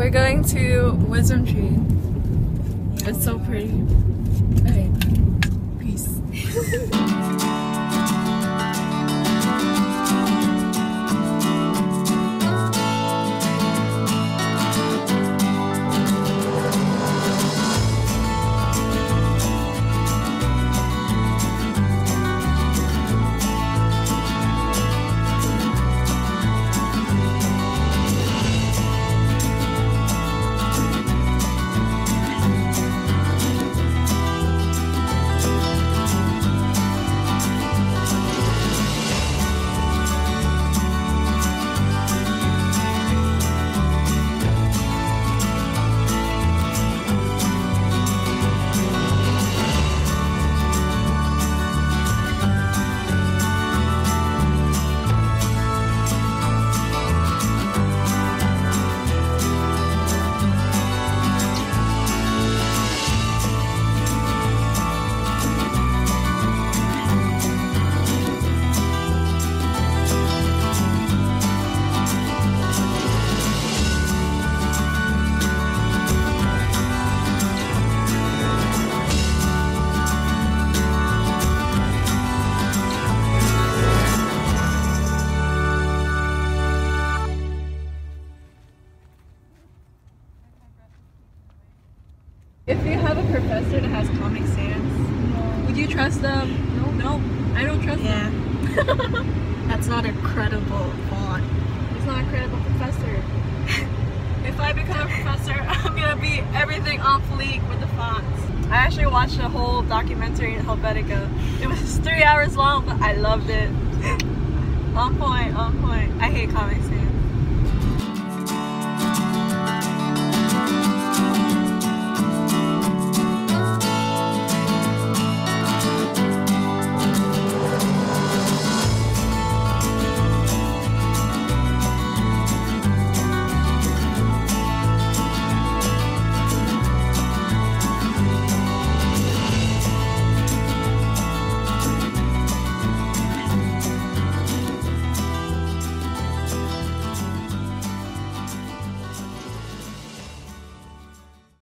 We're going to Wisdom Tree. Yeah, it's so pretty. Okay, peace. If you have a professor that has Comic Sans, would you trust them? No, I don't trust them. That's not a credible font. He's not a credible professor. If I become a professor, I'm gonna be everything on fleek with the fonts. I actually watched a whole documentary in Helvetica. It was 3 hours long, but I loved it. On point, on point. I hate Comic Sans.